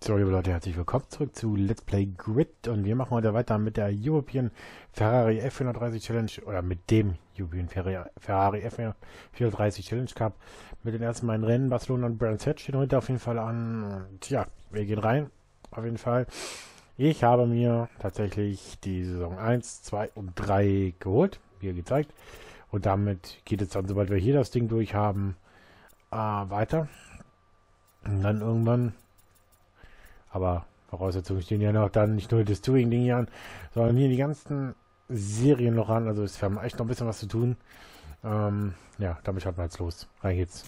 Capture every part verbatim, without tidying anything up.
So, liebe Leute, herzlich willkommen zurück zu Let's Play Grid und wir machen heute weiter mit der European Ferrari F vierhundertdreißig Challenge oder mit dem European Ferrari F vierhundertdreißig Challenge Cup mit den ersten beiden Rennen. Barcelona und Brands Hatch stehen heute auf jeden Fall an und ja, wir gehen rein, auf jeden Fall. Ich habe mir tatsächlich die Saison eins, zwei und drei geholt, wie gezeigt, und damit geht es dann, sobald wir hier das Ding durch haben, äh, weiter. Und dann irgendwann, aber Voraussetzungen stehen ja noch dann nicht nur das Touring-Ding hier an, sondern hier die ganzen Serien noch an. Also wir haben echt noch ein bisschen was zu tun. Ähm, ja, damit starten wir jetzt los. Rein geht's.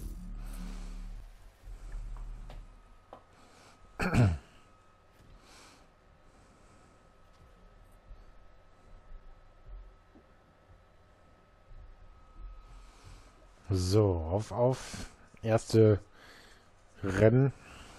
So, auf, auf. Erste Rennen.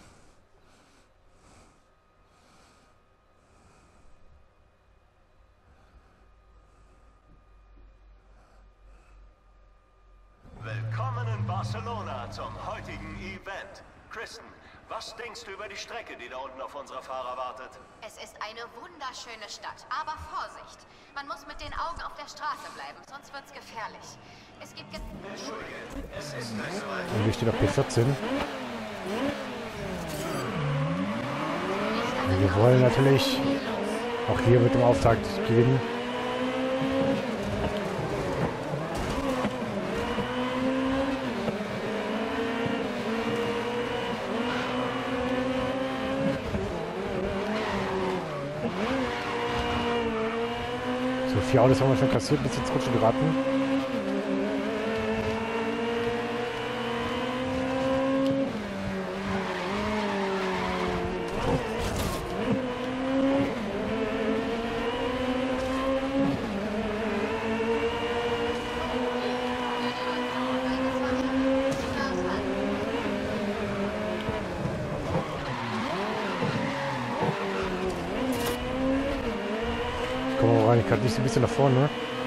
Willkommen in Barcelona zum heutigen Event. Kristen, was denkst du über die Strecke, die da unten auf unsere Fahrer wartet? Es ist eine wunderschöne Stadt, aber Vorsicht! Man muss mit den Augen auf der Straße bleiben, sonst wird's gefährlich. Es gibt... Ge Entschuldige, es ist nicht so weit. Und hier steht auf P vierzehn. Und wir wollen natürlich auch hier mit dem Auftakt gewinnen. So, vier Autos haben wir schon kassiert, bis ins Rutsche geraten. Komm rein, ich kann nicht so ein bisschen nach vorne.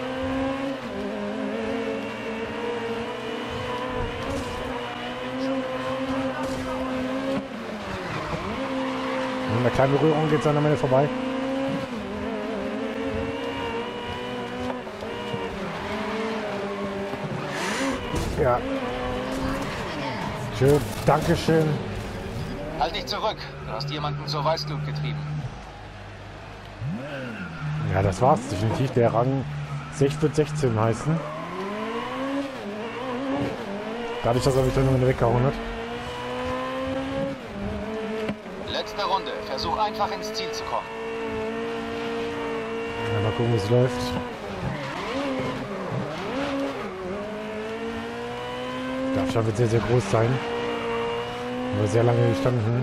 In einer kleinen Berührung geht es dann am Ende vorbei. Ja. Schön, Dankeschön. Halt dich zurück. Du hast jemanden zur Weißglut getrieben. Ja, das war's definitiv. Der Rang sechs wird sechzehn heißen. Dadurch, dass er mich dann nur weggehauen hat. Letzte Runde. Versuch einfach ins Ziel zu kommen. Ja, mal gucken, wie es läuft. Der Abstand wird sehr, sehr groß sein. Haben wir sehr lange gestanden.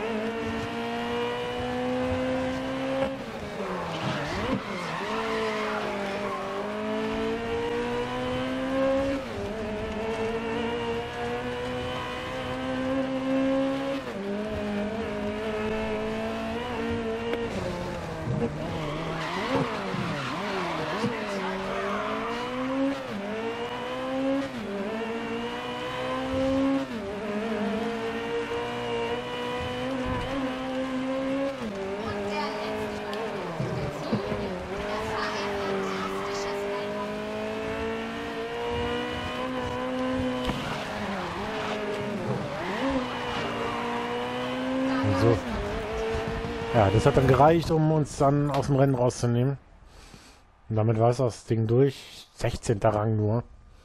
So. Ja, das hat dann gereicht, um uns dann aus dem Rennen rauszunehmen. Und damit war es das Ding durch. sechzehnter Rang nur.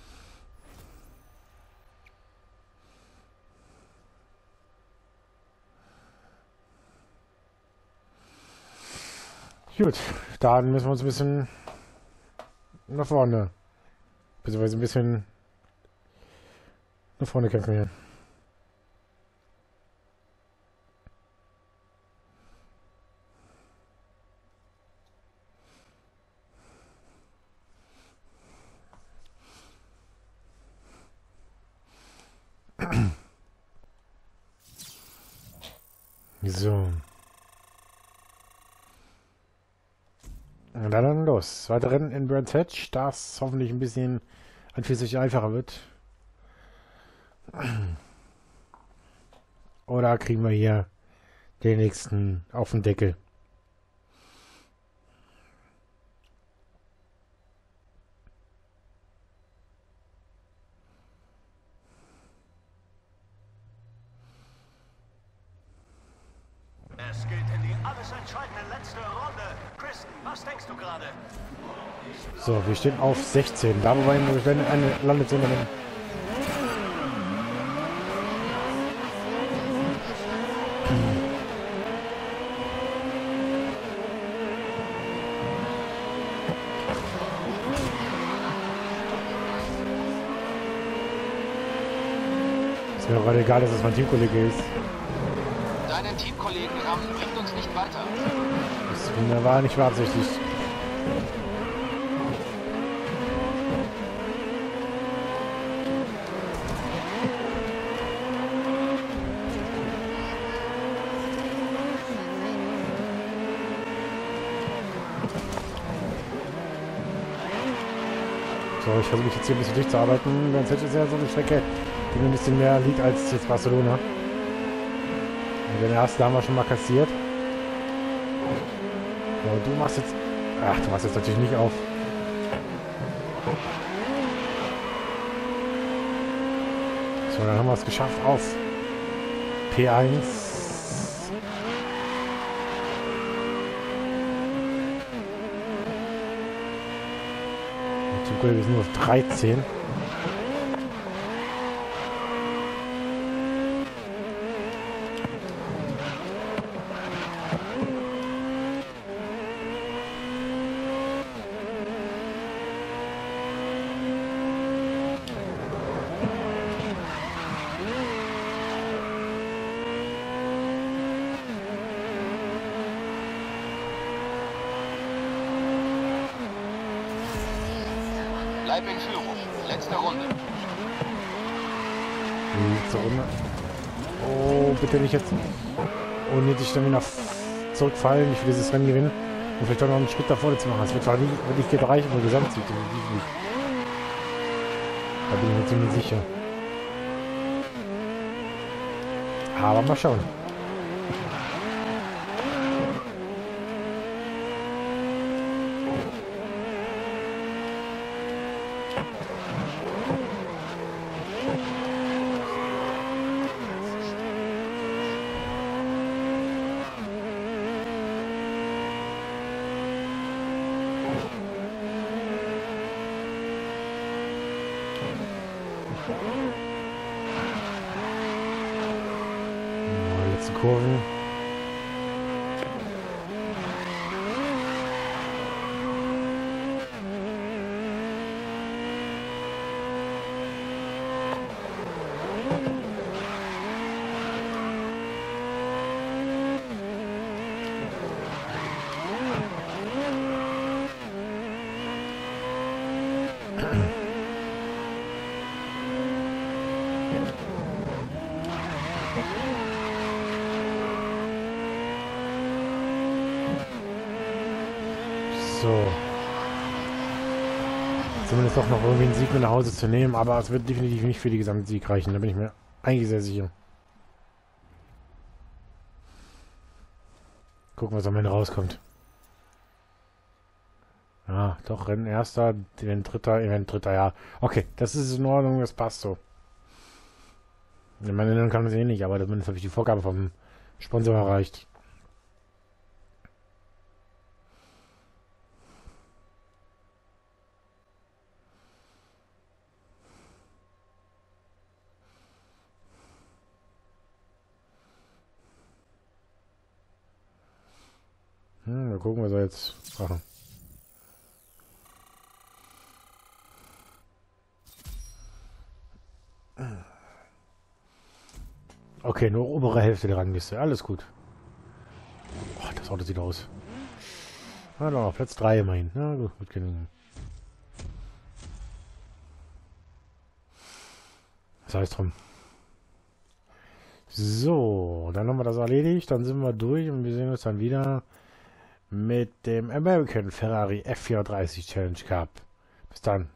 Gut, dann müssen wir uns ein bisschen nach vorne, beziehungsweise ein bisschen nach vorne kämpfen hier. So. Und dann los. Zweite Rennen in Brands Hatch, das hoffentlich ein bisschen an für sich einfacher wird. Oder kriegen wir hier den nächsten auf den Deckel. Es geht in die alles entscheidende letzte Runde. Kristen, was denkst du gerade? So, wir stehen auf sechzehn. Da, wo wir eine, eine Landezone haben. Ist mir gerade egal, dass es mein Teamkollege ist. Deinen Teamkollegen rammen bringt uns nicht weiter. Das war nicht beabsichtigt. So, ich versuche mich jetzt hier ein bisschen durchzuarbeiten. Ganz ist ja so eine Strecke, die mir ein bisschen mehr liegt als jetzt Barcelona. Und den ersten haben wir schon mal kassiert. So, du machst jetzt... Ach, du machst jetzt natürlich nicht auf. So, dann haben wir es geschafft auf P eins. Wir sind nur auf dreizehn. Bleib in Führung. Letzte Runde. Letzte Runde. Oh, bitte nicht jetzt unnötig dann wieder zurückfallen. Ich will dieses Rennen gewinnen. Und vielleicht auch noch einen Schritt davor zu machen. Es wird zwar nicht, wird nicht gereichen, nur Gesamtsieg. Da bin ich mir ziemlich sicher. Aber mal schauen. Oh, letzte Kurven. So. Zumindest doch noch irgendwie einen Sieg mit nach Hause zu nehmen, aber es wird definitiv nicht für die Gesamtsieg reichen, da bin ich mir eigentlich sehr sicher. Gucken, was am Ende rauskommt. Ja, doch, Rennen erster, Event dritter, Event dritter, ja. Okay, das ist in Ordnung, das passt so. Ich meine, dann kann man es eh nicht, aber zumindest habe ich die Vorgabe vom Sponsor erreicht. Hm, mal gucken, was wir jetzt machen. Okay, nur obere Hälfte der Rangliste. Alles gut. Oh, das Auto sieht aus. Ah, noch Platz drei immerhin. Na gut, gut genug. Das heißt drum. So, dann haben wir das erledigt. Dann sind wir durch und wir sehen uns dann wieder mit dem American Ferrari F vierunddreißig Challenge Cup. Bis dann.